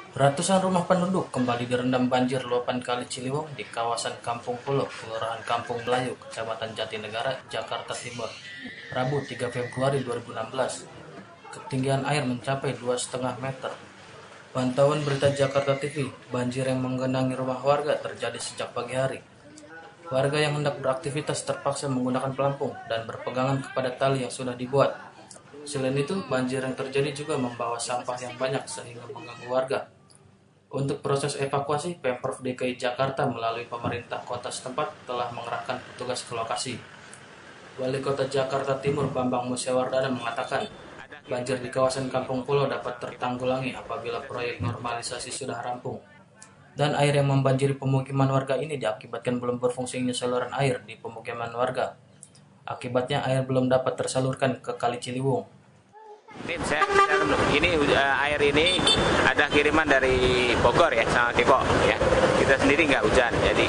Ratusan rumah penduduk kembali direndam banjir luapan Kali Ciliwung di kawasan Kampung Pulo, Kelurahan Kampung Melayu, Kecamatan Jatinegara, Jakarta Timur, Rabu 3 Februari 2016. Ketinggian air mencapai 2,5 meter. Pantauan berita Jakarta TV, banjir yang menggenangi rumah warga terjadi sejak pagi hari. Warga yang hendak beraktivitas terpaksa menggunakan pelampung dan berpegangan kepada tali yang sudah dibuat. Selain itu, banjir yang terjadi juga membawa sampah yang banyak sehingga mengganggu warga. Untuk proses evakuasi, Pemprov DKI Jakarta melalui pemerintah kota setempat telah mengerahkan petugas ke lokasi. Wali Kota Jakarta Timur Bambang Musyawardana mengatakan, banjir di kawasan Kampung Pulo dapat tertanggulangi apabila proyek normalisasi sudah rampung. Dan air yang membanjiri pemukiman warga ini diakibatkan belum berfungsinya saluran air di pemukiman warga. Akibatnya air belum dapat tersalurkan ke Kali Ciliwung. Ini air ini ada kiriman dari Bogor ya sama Depok ya. Kita sendiri nggak hujan, jadi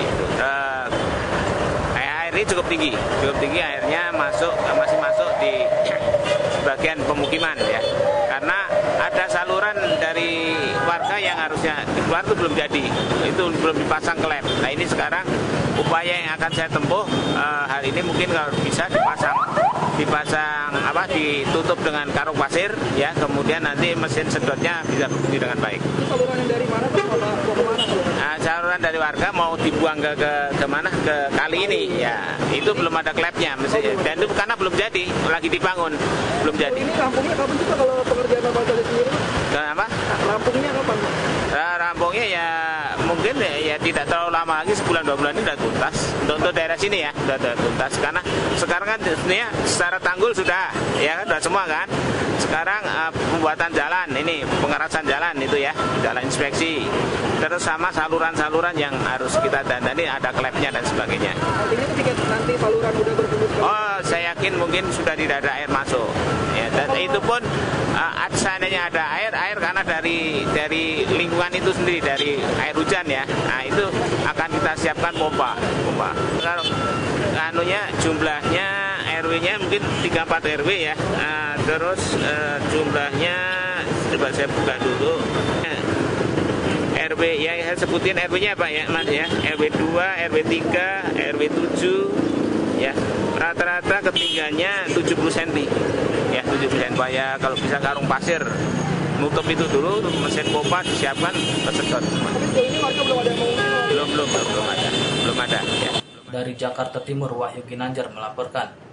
air ini cukup tinggi airnya masih masuk di bagian pemukiman ya. Karena ada saluran dari warga yang harusnya keluar itu belum jadi, itu belum dipasang klep. Nah ini sekarang upaya yang akan saya tempuh hari ini mungkin kalau bisa ditutup dengan karung pasir ya, kemudian nanti mesin sedotnya bisa berbunyi dengan baik. Saluran yang dari mana Pak? Mau kemana? Nah, saluran dari warga mau dibuang ke mana, ke kali ini ya, itu belum ada klepnya mestinya, dan itu karena belum jadi, lagi dibangun, belum jadi. Ini rampungnya kapan juga kalau pengerjaan Abang Kali sendiri? Kenapa? Rampungnya kapan? Rampungnya ya mungkin ya tidak terlalu lama lagi, sebulan 2 bulan ini sudah tuntas untuk daerah sini ya, sudah tuntas karena sekarang kan sebenarnya secara tanggul sudah ya kan, sudah semua kan. Sekarang pembuatan jalan ini, pengerasan jalan itu ya, jalan inspeksi, terus sama saluran-saluran yang harus kita dandani, ada klepnya dan sebagainya. Artinya ketika nanti saluran udah berfungsi? Oh, saya yakin mungkin sudah tidak ada air masuk ya, dan itu pun seandainya ada air karena dari lingkungan itu sendiri, dari air hujan ya, nah itu akan kita siapkan pompa. Kalau jumlahnya RW-nya mungkin 3-4 RW ya, terus jumlahnya coba saya buka dulu. RW ya, saya sebutin RW-nya Pak ya Mas ya, RW 2, RW 3, RW 7 ya, rata-rata ketinggiannya 70 cm ya, 70 cm. Supaya kalau bisa karung pasir nutup itu dulu, mesin pompa disiapkan, tersedot semua. Tapi sejauh ini warga belum ada yang mengungsi? Belum ada ya. Dari Jakarta Timur, Wahyu Ginanjar melaporkan.